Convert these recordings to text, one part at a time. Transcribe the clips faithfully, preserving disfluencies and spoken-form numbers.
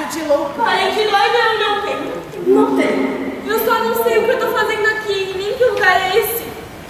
estágio de loucura. Parente doido eu não tenho. Não tem. Eu só não sei o que eu tô fazendo aqui, nem que lugar é esse.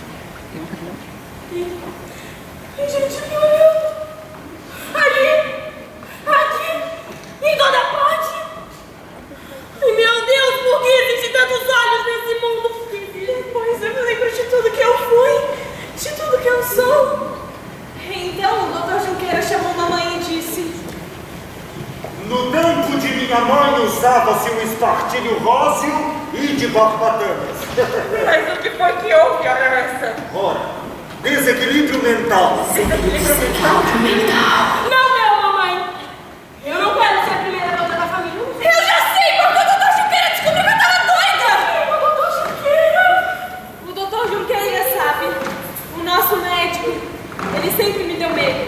Tem gente me olhando. Ali, aqui, em toda parte. Ai, meu Deus, por que existem tantos olhos nesse mundo? E depois eu me lembro de tudo que eu fui, de tudo que eu sou. Então o doutor Junqueira chamou mamãe e disse: no tempo de minha mãe usava-se um espartilho róseo e de barbatanas. Mas o que foi que houve, essa? Ora, desequilíbrio mental. Desequilíbrio mental? Não, meu, mamãe. Eu não quero ser a primeira dona da família. Eu já sei porque o doutor Junqueira descobriu que eu tava doida. O doutor Junqueira. O doutor Junqueira sabe. O nosso médico. Ele sempre me deu medo.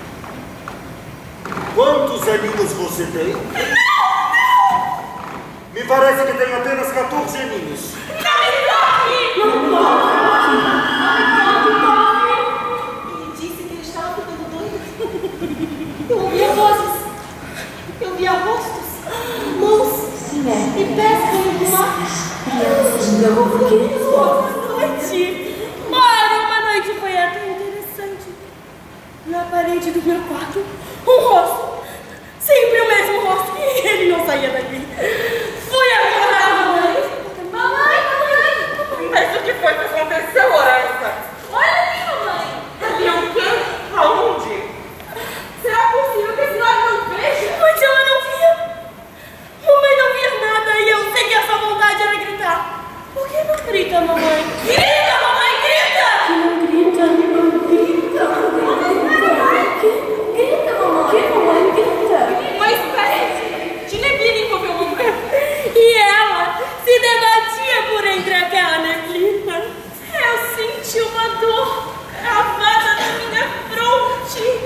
Quantos aninhos você tem? Não, não! Me parece que tem apenas quatorze aninhos. Não me toque! Não toque! Não me toque! Ele disse que ele estava ficando doido. Eu ouvia vozes. Eu via rostos, mãos e pés caindo do mar. Não, porque... Uma noite. Olha, uma noite foi até interessante. Na parede do meu quarto, um rosto. Sempre o mesmo rosto. E ele não saía daqui. Fui acordar a mamãe. Mamãe, mamãe. Mas o que foi que aconteceu, Horaça? Olha ali, mamãe. Ali o quê? Aonde? Será possível que a senhora não veja? Mas ela não via. Mamãe não via nada e eu sei que a sua vontade era gritar. Por que não grita, mamãe? Grita, mamãe, grita! Que não grita, não grita, não grita. Grita, mamãe. Que mamãe grita? Uma espécie de neblina envolveu mamãe. E ela se debatia por entre aquela neblina. Eu senti uma dor cravada na minha fronte.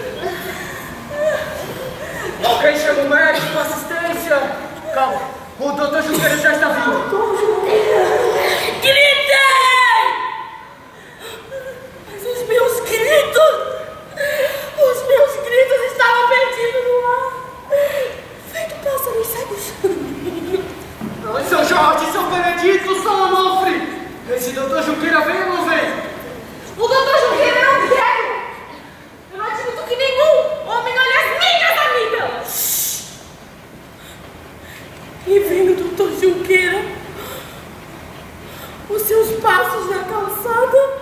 Alguém chama o médico, assistência. Calma, o doutor Junqueira já está vindo. Doutor Junqueira. Gritei! Mas os meus gritos, os meus gritos estavam perdidos no ar. Feito pássaros cegos. São Jorge, São Benedito, São Onofre. Esse doutor Junqueira vem ou não vem? O doutor Junqueira eu não quero. Eu não admito que nenhum homem olhe as minhas amigas. E vem o doutor Junqueira. Os seus passos na calçada.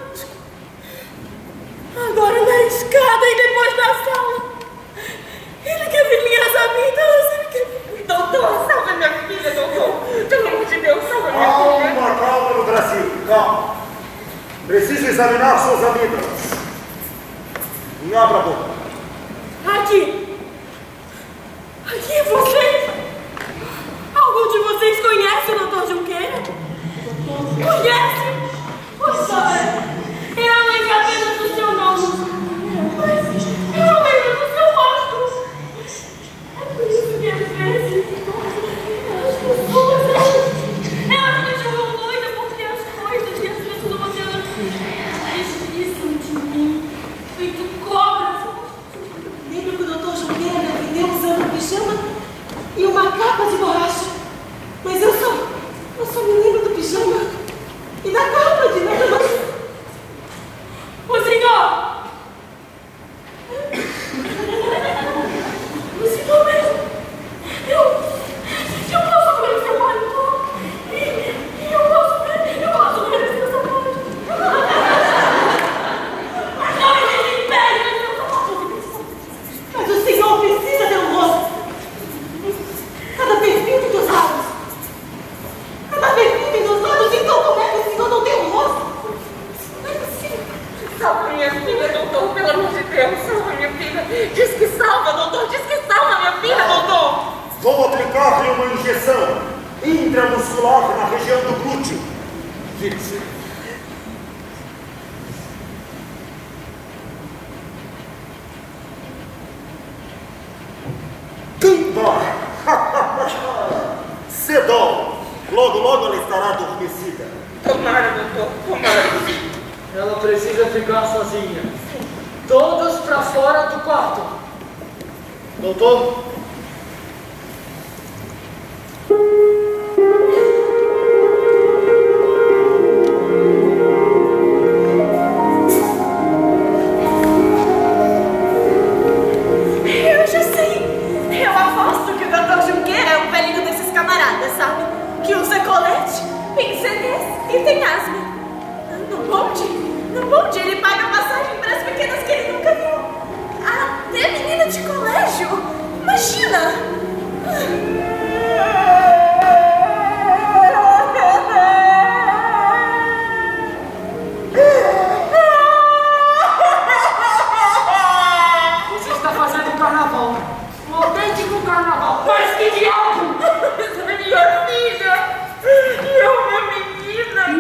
Agora na escada e depois na sala. Ele quer ver minhas amigas. Ele quer ver... Doutor, salve minha filha, doutor. Pelo amor de Deus, salve minha filha. Calma, calma no Brasil, calma. Preciso examinar suas amígdalas. E abra a boca. Aqui. Aqui é você. Algum de vocês conhece o doutor Junqueira? Conhece? Pois olha, eu lembro apenas do seu nome. Mas eu não lembro do seu rosto. É por isso que às vezes as pessoas, elas me chamam doida porque as coisas e as pessoas, elas precisam de mim, feito cobras. Lembro que o doutor Junqueira me vendeu usando um pijama e uma capa de borracha. Mas eu só, eu só me lembro do pijama e da capa de nada mais. O senhor! O senhor mesmo! Eu, eu posso ver o seu paletó! E, e eu posso ver, eu posso ver esse seu sapato! Mas não me desespere, mas meu sapato! Mas o senhor precisa ter um rosto! Cada perfil tem dos lados! Cada perfil tem dos lados, então como é que o senhor não tem um rosto? Não é possível! Salva minha filha, doutor, pelo amor de Deus, salva minha filha! Diz que salva, doutor, diz que salva minha filha, doutor! Vou aplicar-lhe uma injeção intramuscular na região do glúteo. Vire-se. Tumba! Sedol! Logo, logo ela estará adormecida. Tomara, doutor, tomara. Ela precisa ficar sozinha. Todos para fora do quarto. Doutor? carnaval. Um autêntico carnaval. Mas que diabo! Essa é minha filha! E é uma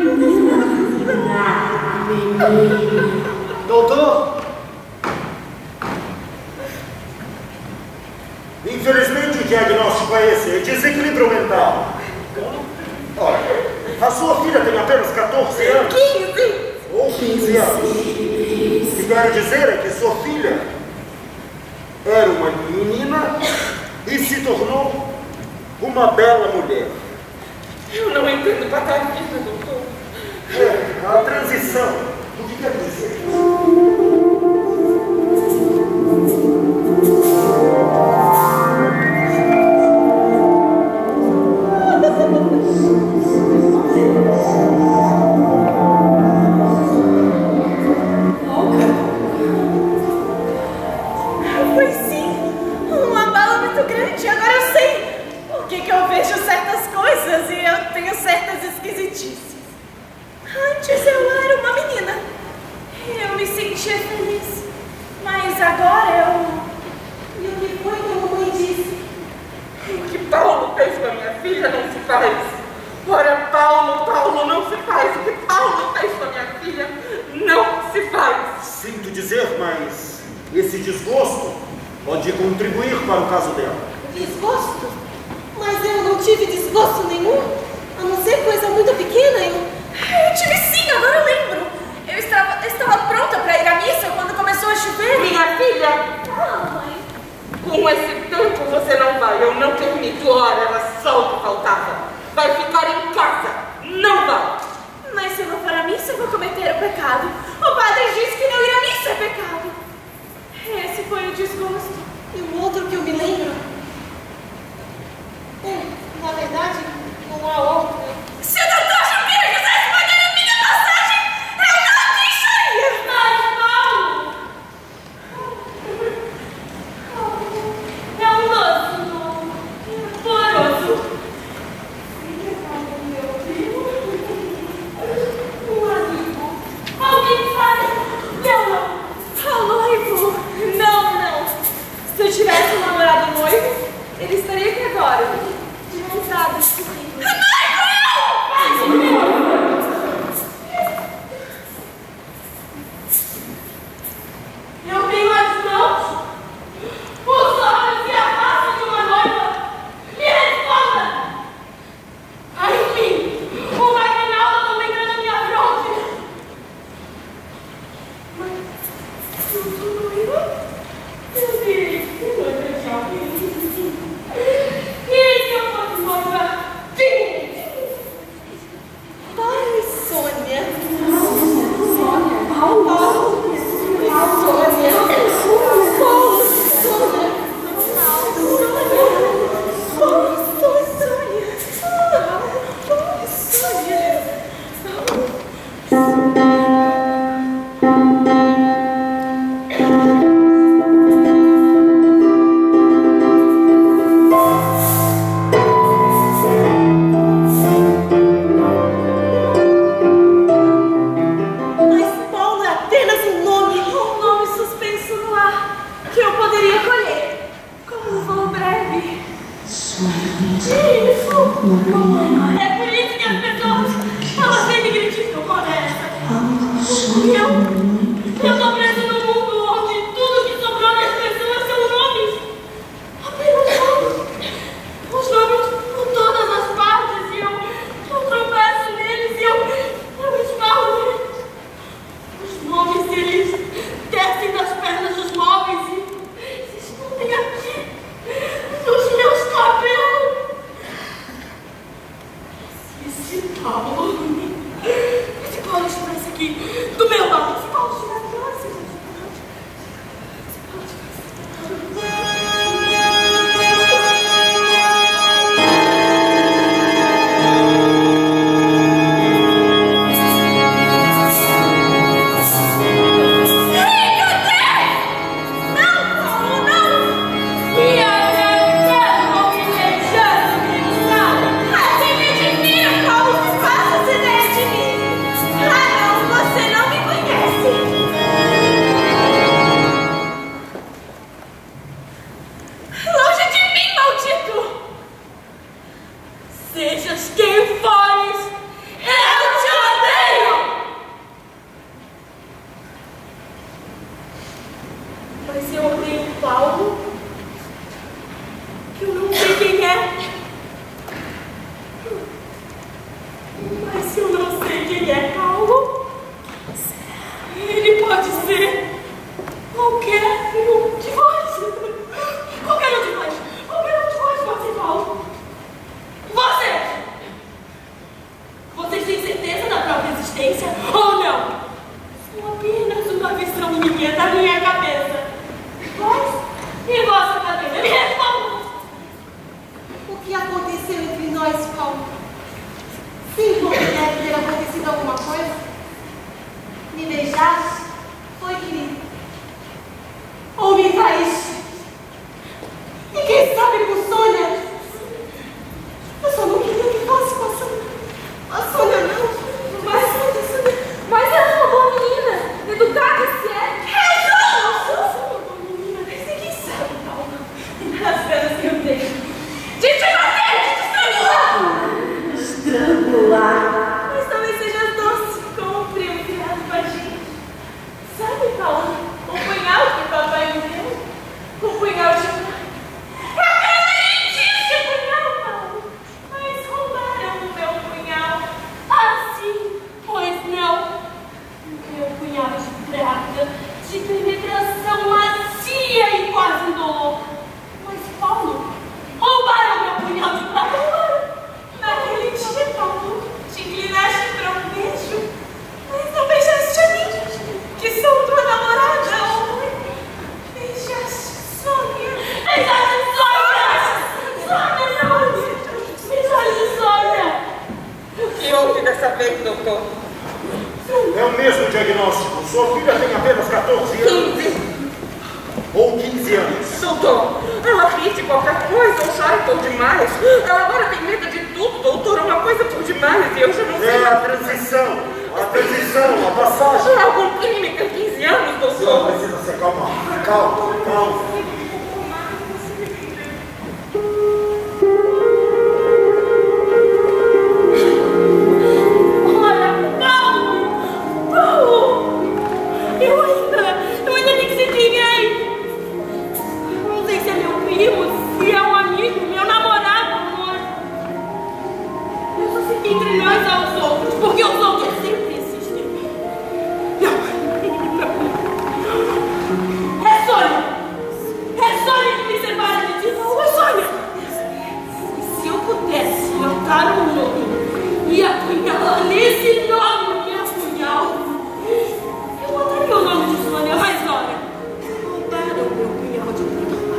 menina! Doutor? Infelizmente o diagnóstico é esse, é desequilíbrio mental. Olha, a sua filha tem apenas quatorze anos. quinze! Ou quinze anos. O que quero dizer é que sua filha era uma menina e se tornou uma bela mulher. Eu não entendo patadinha, doutor. É, a transição. O que quer dizer? Foi sim, uma bala muito grande. Agora eu sei por que que eu vejo certas coisas e eu tenho certas esquisitices. Antes eu era uma menina. Eu me sentia feliz. Mas agora eu... E o que foi que a mamãe disse? O que Paulo fez com a minha filha não se faz. Ora, Paulo, Paulo não se faz. O que Paulo fez com a minha filha não se faz. Sinto dizer, mas esse desgosto pode contribuir para o caso dela. Desgosto? Mas eu não tive desgosto nenhum. A não ser coisa muito pequena, eu... Eu tive sim, agora eu lembro. Eu estava, estava pronta para ir à missa quando começou a chover. Minha filha! Ah, mãe. Com esse tempo você não vai, eu não permito. Ora, era só o que faltava. Vai ficar em casa, não vai. Mas se eu não for à missa, eu vou cometer o pecado. O padre disse que não ir à missa é pecado. Esse foi o desgosto. E o outro que eu me lembro? É, na verdade, não há outro. Se o doutor Junqueira quisesse pagar a minha passagem, eu não deixaria. Mas, Paulo... É um doce, não. Poroso. Um amigo. Alguém sabe? Não, não. Ah, noivo. Não, não. Se eu tivesse um namorado noivo, ele estaria aqui agora. De mãos dadas comigo. Eu tenho as mãos, os olhos e a face de uma noiva. Me responda! Ai, enfim, o Magnaldo também está na minha fronte. Mas, eu sou noiva? Eu direi que noiva de alguém. E se eu fosse noiva? Sim! Ai, Sônia. Sônia. Paulo. Paulo. Sônia. Paulo. Sônia. Paulo. Sônia. Paulo. Sônia. Mas Paulo é apenas um nome, um nome suspenso no ar, que eu poderia colher como um voo breve. Isso! É por isso que as pessoas, elas sempre criticam por essa. E eu, eu tô preso num mundo onde tudo que sobrou das pessoas são nomes. Apenas nomes. Os nomes com todas as partes e eu, eu tropeço neles e eu, eu esbarro neles. Os nomes, eles descem das pernas dos móveis e se escondem aqui, nos meus cabelos. Sejas quem fores, eu te odeio! Mas eu odeio Paulo, que eu não sei quem é. Mas eu não sei quem é Paulo. Ele pode ser qualquer um de vós. Qualquer um de vós. Qualquer um de vós pode ser Paulo. Você! Vocês têm certeza da própria existência ou não? Sou apenas uma visão minha da minha cabeça. Vós e vossa cabeça. Me respondam! O que aconteceu entre nós, Paulo? Sim, porque deve ter acontecido alguma coisa. Me beijaste? Foi, querido? Ou me traíste? E quem sabe com Sônia? Eu só não queria que fosse com a Sônia. A Sônia não. Mas, mas ela é uma boa menina. Educada se é. Eu sou uma boa menina. Você quem sabe, Paulo? As coisas que eu tenho. De te bater, de te estrangular. Estrangular. Mas talvez seja doce como o primo criado com a gente. Sabe, Paulo? O punhal que papai me deu. O punhal de... Eu acredito esse punhal, Paulo. Mas roubaram o meu punhal. Assim, pois não. O meu punhal de prata, de penetração macia e quase indolor. Mas, Paulo, roubaram meu punhal de prata. Roubaram. Naquele dia, Paulo, te inclinaste para um beijo, mas não beijaste a mim, que sou tua namorada. Beijaste Sônia. Beijaste Sônia. Sônia, Sônia. Beijaste Sônia. O que houve dessa vez, doutor? É o mesmo diagnóstico. Sua filha tem apenas quatorze anos. quinze. Ou quinze anos. Doutor, ela ri de qualquer coisa ou chora por demais. Ela agora tem medo de tudo, doutor. Uma coisa por demais e eu já não sei. É a transição. A transição, a passagem. Algum crime tem quinze anos, Não doutor? precisa se acalmar. Calma, calma. Olha, Paulo! Paulo! Eu ainda, eu ainda nem sei quem é. Não sei se é meu primo, se é um amigo, meu namorado, amor. Eu só sei que entre nós aos outros, porque os outros sempre existem. Não, não. É Sônia! É Sônia que me separa de ti, Paulo, é Sônia! E se eu pudesse matar um nome e apunhalar nesse nome me apunhal, eu mataria o nome de Sônia, mas olha, roubaram meu punhal de prata.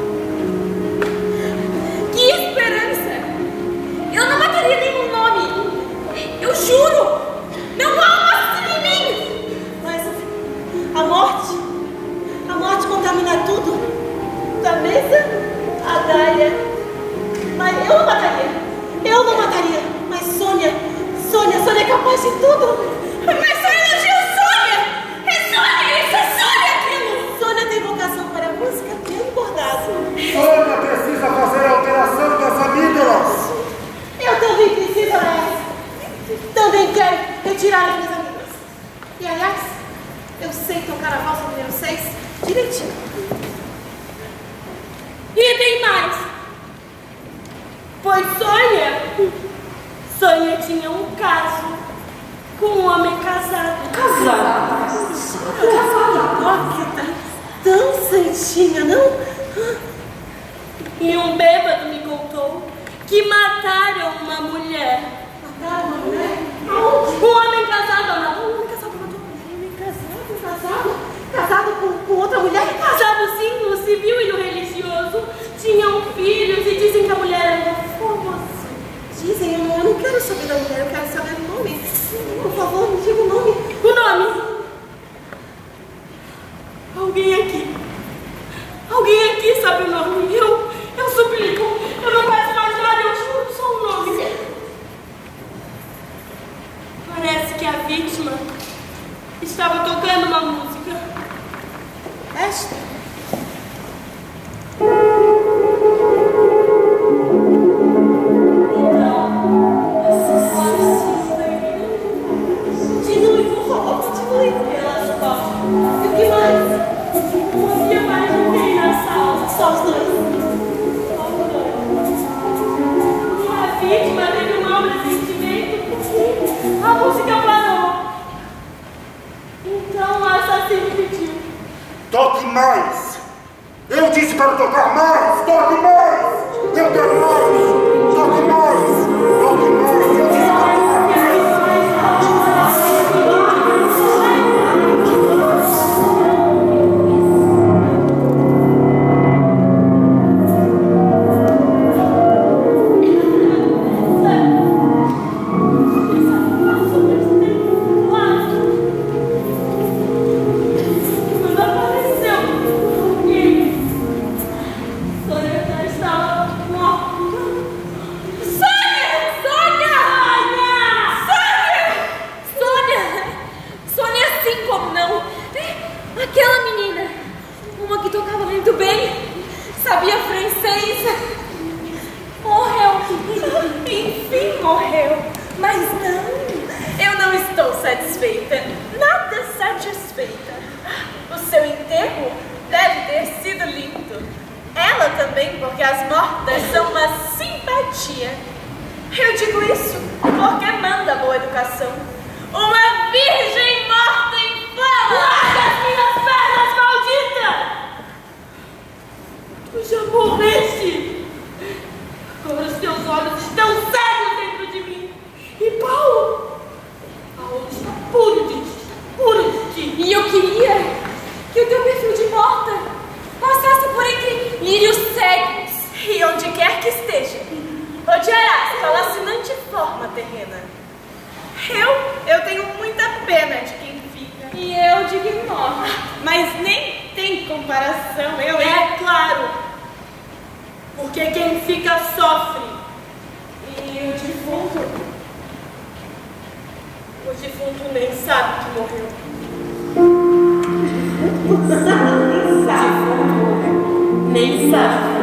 Que esperança! Eu não mataria nenhum nome! Eu juro! Não há uma em mim! Mas a morte, a morte contamina tudo. Da mesa à dália. Mas eu não mataria. Eu não mataria. Mas Sônia, Sônia, Sônia é capaz de tudo. Mas só elogiou Sônia! É Sônia! Isso é Sônia aquilo! Sônia tem vocação para a música bem bordado. Sônia precisa fazer a alteração das amígdalas. Eu também preciso, aliás. Também quero retirar as minhas amigas. E aliás, eu sei tocar a valsa número seis direitinho. E tem mais! Pois Sônia, Sônia tinha um caso com um homem casado. Casada? Hipócrita. Tão santinha, não? E um bêbado me contou que mataram uma mulher. Mataram uma mulher? Um homem casado, não. Um homem casado matou uma mulher. Um homem casado, casado? Casado com, com outra mulher? Casado sim, no civil e no religioso. Tinham filhos e dizem que a mulher era uma formosa. Dizem, eu não, eu não quero saber da mulher, eu quero saber o nome. Por favor, me diga o nome. O nome? Alguém aqui. Alguém aqui sabe o nome. Eu, eu suplico. Eu não peço mais nada, eu juro só o nome. Parece que a vítima estava tocando uma música. Esta? Então, licença. Morreu. Enfim, morreu. Mas não, eu não estou satisfeita. Nada satisfeita. O seu enterro deve ter sido lindo. Ela também, porque as mortas são uma simpatia. Eu digo isso porque manda boa educação. Uma virgem morta em flama! Larga as minhas pernas, maldita! Tu já morreste! Agora os teus olhos estão cegos dentro de mim. E Paulo? Paulo está puro de ti, está puro de ti. E eu queria que o teu perfil de morta passasse por entre lírios cegos. E onde quer que esteja, odiarás pela assinante forma terrena. Eu, eu tenho muita pena de quem fica. E eu de quem morre. Mas nem tem comparação, eu... É claro. Porque quem fica sofre. E o defunto... O defunto nem sabe que morreu. O defunto nem sabe. Nem sabe.